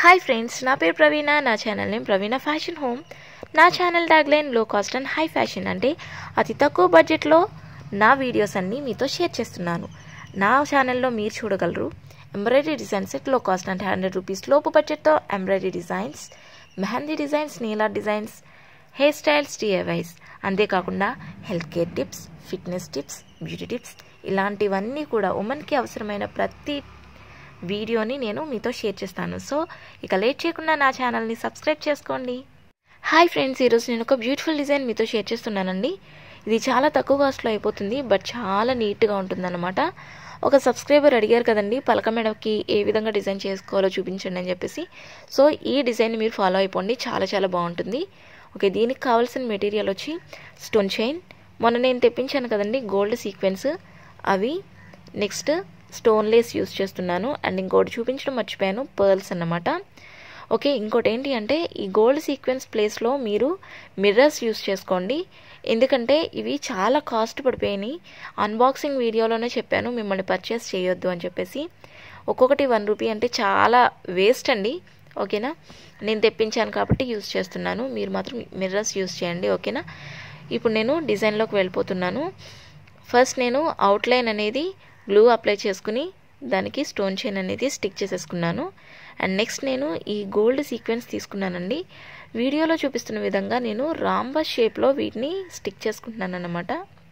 Hi friends, నా పేరు ప్రవీణ. నా channel name Praveena fashion home. నా channel tagline low cost and high fashion, అంటే అతి తక్కువ బడ్జెట్లో నా వీడియోస్ అన్నీ మీతో షేర్ చేస్తున్నాను. నా ఛానల్లో మీరు చూడగలరు embroidery designs at low cost అంటే 100 రూపీస్ లోపు బడ్జెట్తో embroidery designs, mehndi designs, nail art designs, hair styles, DIYs, అంతేకాకుండా health care tips, fitness tips, beauty tips, ఇలాంటివన్నీ కూడా ఉమెన్కి అవసరమైన ప్రతి వీడియోని నేను మీతో షేర్ చేస్తాను. సో ఇక లేట్ చేయకుండా నా ఛానల్ని సబ్స్క్రైబ్ చేసుకోండి. హాయ్ ఫ్రెండ్స్, ఈరోజు నేను ఒక బ్యూటిఫుల్ డిజైన్ మీతో షేర్ చేస్తున్నానండి. ఇది చాలా తక్కువ కాస్ట్లో అయిపోతుంది, బట్ చాలా నీట్గా ఉంటుందన్నమాట. ఒక సబ్స్క్రైబర్ అడిగారు కదండి, పలక మెడకి ఏ విధంగా డిజైన్ చేసుకోవాలో చూపించండి అని చెప్పేసి. సో ఈ డిజైన్ మీరు ఫాలో అయిపోండి, చాలా చాలా బాగుంటుంది. ఓకే, దీనికి కావాల్సిన మెటీరియల్ వచ్చి స్టోన్ చైన్, మొన్న నేను తెప్పించాను కదండి గోల్డ్ సీక్వెన్స్, అవి. నెక్స్ట్ స్టోన్ లేస్ యూస్ చేస్తున్నాను. అండ్ ఇంకోటి చూపించడం మర్చిపోయాను, పర్ల్స్ అన్నమాట. ఓకే, ఇంకోటి ఏంటి అంటే ఈ గోల్డ్ సీక్వెన్స్ ప్లేస్లో మీరు మిర్రర్స్ యూస్ చేసుకోండి, ఎందుకంటే ఇవి చాలా కాస్ట్ పడిపోయినాయి. అన్బాక్సింగ్ వీడియోలోనే చెప్పాను మిమ్మల్ని పర్చేస్ చేయొద్దు అని చెప్పేసి. ఒక్కొక్కటి 1 రూపీ అంటే చాలా వేస్ట్ అండి. ఓకేనా, నేను తెప్పించాను కాబట్టి యూస్ చేస్తున్నాను, మీరు మాత్రం మిర్రర్స్ యూస్ చేయండి. ఓకేనా, ఇప్పుడు నేను డిజైన్లోకి వెళ్ళిపోతున్నాను. ఫస్ట్ నేను అవుట్లైన్ అనేది గ్లూ అప్లై చేసుకుని దానికి స్టోన్ చైన్ అనేది స్టిక్ చేసేసుకున్నాను. అండ్ నెక్స్ట్ నేను ఈ గోల్డ్ సీక్వెన్స్ తీసుకున్నానండి. వీడియోలో చూపిస్తున్న విధంగా నేను రాంబస్ షేప్లో వీటిని స్టిక్ చేసుకుంటున్నాను అన్నమాట.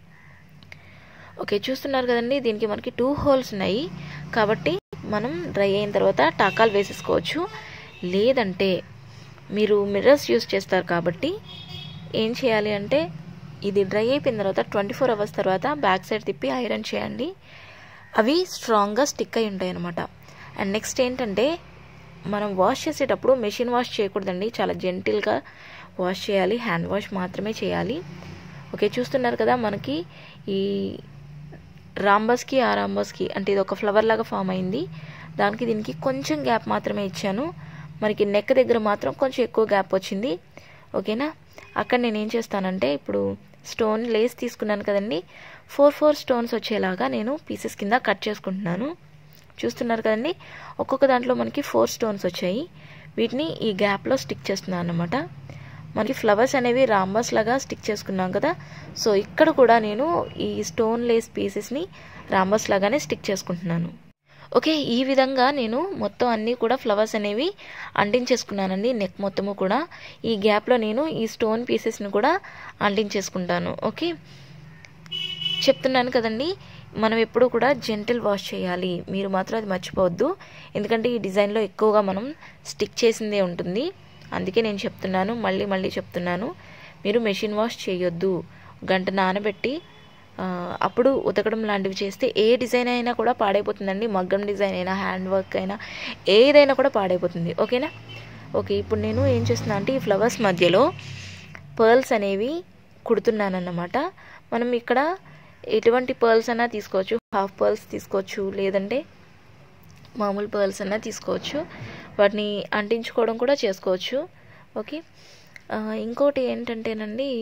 ఓకే, చూస్తున్నారు కదండి, దీనికి మనకి 2 హోల్స్ ఉన్నాయి కాబట్టి మనం డ్రై అయిన తర్వాత టాకాలు వేసేసుకోవచ్చు. లేదంటే మీరు మిర్రర్స్ యూస్ చేస్తారు కాబట్టి ఏం చేయాలి అంటే ఇది డ్రై అయిపోయిన తర్వాత 24 అవర్స్ తర్వాత బ్యాక్ సైడ్ తిప్పి ఐరన్ చేయండి. అవి స్ట్రాంగ్గా స్టిక్ అయి ఉంటాయి అన్నమాట. అండ్ నెక్స్ట్ ఏంటంటే మనం వాష్ చేసేటప్పుడు మెషిన్ వాష్ చేయకూడదండి, చాలా జెంటిల్గా వాష్ చేయాలి, హ్యాండ్ వాష్ మాత్రమే చేయాలి. ఓకే, చూస్తున్నారు కదా, మనకి ఈ రాంబస్కి ఆ రాంబస్కి అంటే ఇది ఒక ఫ్లవర్ లాగా ఫామ్ అయింది. దానికి దీనికి కొంచెం గ్యాప్ మాత్రమే ఇచ్చాను. మనకి నెక్ దగ్గర మాత్రం కొంచెం ఎక్కువ గ్యాప్ వచ్చింది. ఓకేనా, అక్కడ నేను ఏం చేస్తానంటే ఇప్పుడు స్టోన్ లేస్ తీసుకున్నాను కదండి, 4 స్టోన్స్ వచ్చేలాగా నేను పీసెస్ కింద కట్ చేసుకుంటున్నాను. చూస్తున్నారు కదండి, ఒక్కొక్క దాంట్లో మనకి 4 స్టోన్స్ వచ్చాయి. వీటిని ఈ గ్యాప్లో స్టిక్ చేస్తున్నాను అన్నమాట. మనకి ఫ్లవర్స్ అనేవి రాంబస్ లాగా స్టిక్ చేసుకున్నాం కదా, సో ఇక్కడ కూడా నేను ఈ స్టోన్ లేస్ పీసెస్ని రాంబస్ లాగానే స్టిక్ చేసుకుంటున్నాను. ఓకే, ఈ విధంగా నేను మొత్తం అన్నీ కూడా ఫ్లవర్స్ అనేవి అంటించేసుకున్నానండి. నెక్ మొత్తము కూడా ఈ గ్యాప్లో నేను ఈ స్టోన్ పీసెస్ని కూడా అంటించేసుకుంటాను. ఓకే, చెప్తున్నాను కదండి, మనం ఎప్పుడు కూడా జెంటిల్ వాష్ చేయాలి, మీరు మాత్రం అది మర్చిపోవద్దు. ఎందుకంటే ఈ డిజైన్లో ఎక్కువగా మనం స్టిక్ చేసిందే ఉంటుంది, అందుకే నేను చెప్తున్నాను, మళ్ళీ చెప్తున్నాను, మీరు మెషిన్ వాష్ చేయొద్దు. గంట నానబెట్టి అప్పుడు ఉతకడం లాంటివి చేస్తే ఏ డిజైన్ అయినా కూడా పాడైపోతుందండి. మగ్గం డిజైన్ అయినా, హ్యాండ్ వర్క్ అయినా, ఏదైనా కూడా పాడైపోతుంది. ఓకేనా. ఓకే, ఇప్పుడు నేను ఏం చేస్తున్నా అంటే ఈ ఫ్లవర్స్ మధ్యలో పర్ల్స్ అనేవి కుడుతున్నానన్నమాట. మనం ఇక్కడ ఎటువంటి పర్ల్స్ అన్నా తీసుకోవచ్చు, హాఫ్ పర్ల్స్ తీసుకోవచ్చు, లేదంటే మామూలు పర్ల్స్ అన్నా తీసుకోవచ్చు. వాటిని అంటించుకోవడం కూడా చేసుకోవచ్చు. ఓకే, ఇంకోటి ఏంటంటేనండి,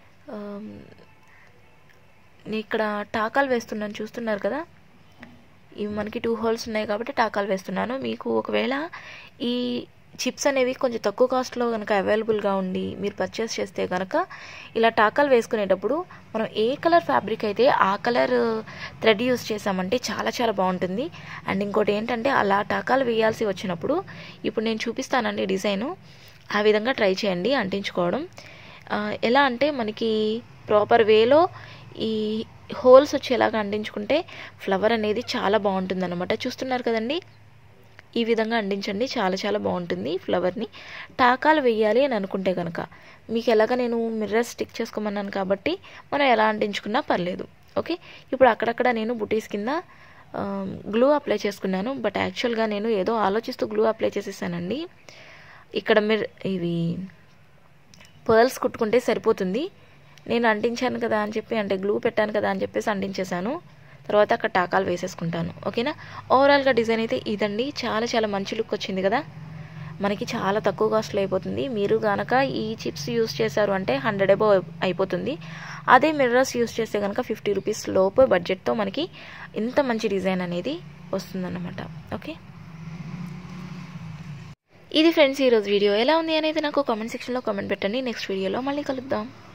నేను ఇక్కడ టాకాలు వేస్తున్నాను, చూస్తున్నారు కదా, ఇవి మనకి 2 హోల్స్ ఉన్నాయి కాబట్టి టాకాలు వేస్తున్నాను. మీకు ఒకవేళ ఈ చిప్స్ అనేవి కొంచెం తక్కువ కాస్ట్లో కనుక అవైలబుల్గా ఉండి మీరు పర్చేస్ చేస్తే కనుక ఇలా టాకాలు వేసుకునేటప్పుడు మనం ఏ కలర్ ఫ్యాబ్రిక్ అయితే ఆ కలర్ థ్రెడ్ యూస్ చేసామంటే చాలా చాలా బాగుంటుంది. అండ్ ఇంకోటి ఏంటంటే అలా టాకాలు వేయాల్సి వచ్చినప్పుడు ఇప్పుడు నేను చూపిస్తానండి డిజైను, ఆ విధంగా ట్రై చేయండి అంటించుకోవడం. ఎలా అంటే మనకి ప్రాపర్ వేలో ఈ హోల్స్ వచ్చేలాగా అంటించుకుంటే ఫ్లవర్ అనేది చాలా బాగుంటుంది అన్నమాట. చూస్తున్నారు కదండి, ఈ విధంగా అంటించండి, చాలా చాలా బాగుంటుంది. ఫ్లవర్ని టాకాలు వేయాలి అని అనుకుంటే కనుక మీకు ఎలాగ నేను మిర్రర్ స్టిక్ చేసుకోమన్నాను కాబట్టి మనం ఎలా అంటించుకున్నా పర్లేదు. ఓకే, ఇప్పుడు అక్కడక్కడ నేను బుటీస్ కింద గ్లూ అప్లై చేసుకున్నాను, బట్ యాక్చువల్గా నేను ఏదో ఆలోచిస్తూ గ్లూ అప్లై చేసేసానండి. ఇక్కడ ఇవి పర్ల్స్ కుట్టుకుంటే సరిపోతుంది, నేను అంటించాను కదా అని చెప్పి, అంటే గ్లూ పెట్టాను కదా అని చెప్పేసి అంటించేసాను. తర్వాత అక్కడ టాకాలు వేసేసుకుంటాను. ఓకేనా, ఓవరాల్గా డిజైన్ అయితే ఇదండి. చాలా చాలా మంచి లుక్ వచ్చింది కదా, మనకి చాలా తక్కువ కాస్ట్లో అయిపోతుంది. మీరు కనుక ఈ చిప్స్ యూస్ చేశారు అంటే 100 అబౌవ్ అయిపోతుంది. అదే మిర్రర్స్ యూస్ చేస్తే కనుక 50 రూపీస్ లోపు బడ్జెట్తో మనకి ఇంత మంచి డిజైన్ అనేది వస్తుందన్నమాట. ఓకే, ఇది ఫ్రెండ్స్ ఈరోజు వీడియో ఎలా ఉంది అనేది నాకు కామెంట్ సెక్షన్లో కామెంట్ పెట్టండి. నెక్స్ట్ వీడియోలో మళ్ళీ కలుద్దాం.